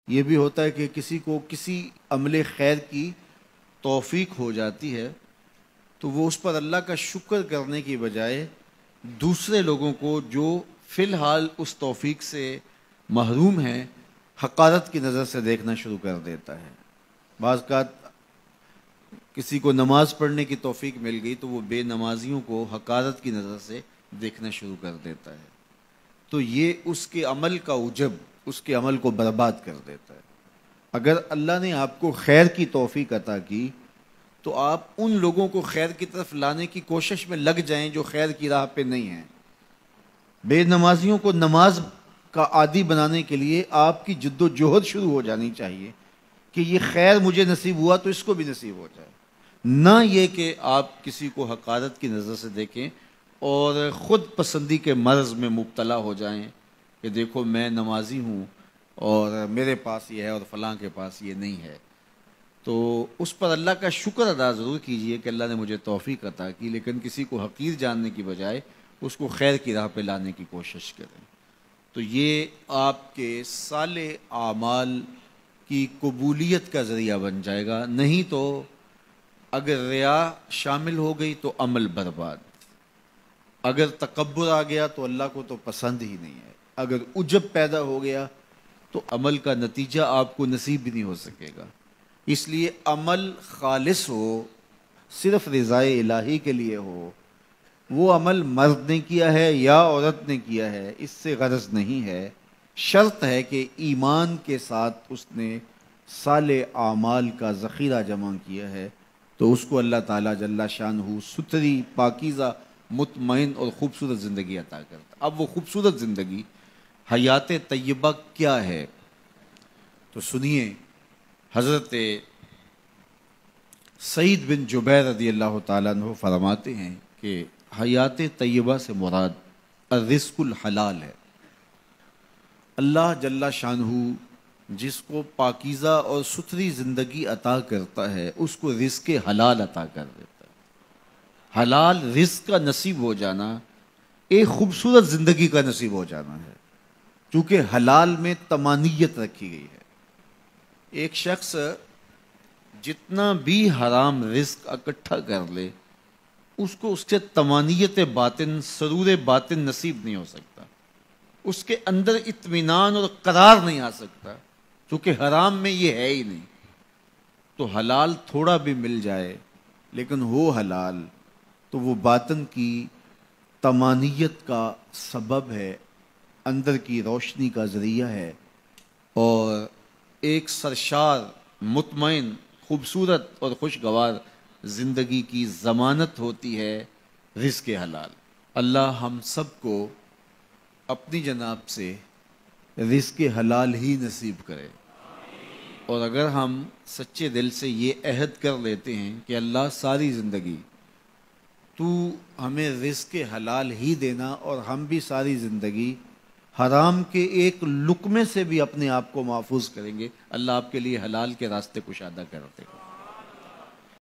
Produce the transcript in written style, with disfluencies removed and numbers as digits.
یہ بھی ہوتا ہے کہ کسی کو کسی عمل خیر کی توفیق ہو جاتی ہے تو وہ اس پر اللہ کا شکر کرنے کی بجائے دوسرے لوگوں کو جو فی الحال اس توفیق سے محروم ہیں حقارت کی نظر سے دیکھنا شروع کر دیتا ہے۔ بعض اوقات کسی کو نماز پڑھنے کی توفیق مل گئی تو وہ بے نمازیوں کو حقارت کی نظر سے دیکھنا شروع کر دیتا ہے، تو یہ اس کے عمل کا عجب اس کے عمل کو برباد کر دیتا ہے۔ اگر اللہ نے آپ کو خیر کی توفیق عطا کی تو آپ ان لوگوں کو خیر کی طرف لانے کی کوشش میں لگ جائیں جو خیر کی راہ پہ نہیں ہیں۔ بے نمازیوں کو نماز کا عادی بنانے کے لیے آپ کی جد و جہد شروع ہو جانی چاہیے کہ یہ خیر مجھے نصیب ہوا تو اس کو بھی نصیب ہو جائے، نہ یہ کہ آپ کسی کو حقارت کی نظر سے دیکھیں اور خود پسندی کے مرض میں مبتلا ہو جائیں کہ دیکھو میں نمازی ہوں اور میرے پاس یہ ہے اور فلاں کے پاس یہ نہیں ہے۔ تو اس پر اللہ کا شکر ادا ضرور کیجئے کہ اللہ نے مجھے توفیق عطا کی، لیکن کسی کو حقیر جاننے کی بجائے اس کو خیر کی راہ پہ لانے کی کوشش کریں۔ تو یہ آپ کے صالح اعمال کی قبولیت کا ذریعہ بن جائے گا، نہیں تو اگر ریا شامل ہو گئی تو عمل برباد، اگر تکبر آ گیا تو اللہ کو تو پسند ہی نہیں ہے، اگر عجب پیدا ہو گیا تو عمل کا نتیجہ آپ کو نصیب بھی نہیں ہو سکے گا۔ اس لیے عمل خالص ہو، صرف رضائے الہی کے لیے ہو، وہ عمل مرد نے کیا ہے یا عورت نے کیا ہے اس سے غرض نہیں ہے، شرط ہے کہ ایمان کے ساتھ اس نے صالح اعمال کا ذخیرہ جمع کیا ہے تو اس کو اللہ تعالیٰ جل شانہ ستھری پاکیزہ مطمئن اور خوبصورت زندگی عطا کرتا۔ اب وہ خوبصورت زندگی حیات طیبہ کیا ہے تو سنیے، حضرت سعید بن جبیر رضی اللہ تعالیٰ عنہ فرماتے ہیں کہ حیات طیبہ سے مراد الرزق الحلال ہے۔ اللہ جل شانہ جس کو پاکیزہ اور ستھری زندگی عطا کرتا ہے اس کو رزق حلال عطا کر دیتا ہے۔ حلال رزق کا نصیب ہو جانا ایک خوبصورت زندگی کا نصیب ہو جانا ہے، چونکہ حلال میں طمانیت رکھی گئی ہے۔ ایک شخص جتنا بھی حرام رزق اکٹھا کر لے اس کو اس سے طمانیت باطن، سرور باطن نصیب نہیں ہو سکتا، اس کے اندر اطمینان اور قرار نہیں آ سکتا، کیونکہ حرام میں یہ ہے ہی نہیں۔ تو حلال تھوڑا بھی مل جائے لیکن ہو حلال تو وہ باطن کی طمانیت کا سبب ہے، اندر کی روشنی کا ذریعہ ہے، اور ایک سرشار مطمئن خوبصورت اور خوشگوار زندگی کی ضمانت ہوتی ہے رزق حلال۔ اللہ ہم سب کو اپنی جناب سے رزق حلال ہی نصیب کرے، اور اگر ہم سچے دل سے یہ عہد کر لیتے ہیں کہ اللہ ساری زندگی تو ہمیں رزق حلال ہی دینا اور ہم بھی ساری زندگی حرام کے ایک لقمے سے بھی اپنے آپ کو محفوظ کریں گے، اللہ آپ کے لیے حلال کے راستے کشادہ کرتے ہیں۔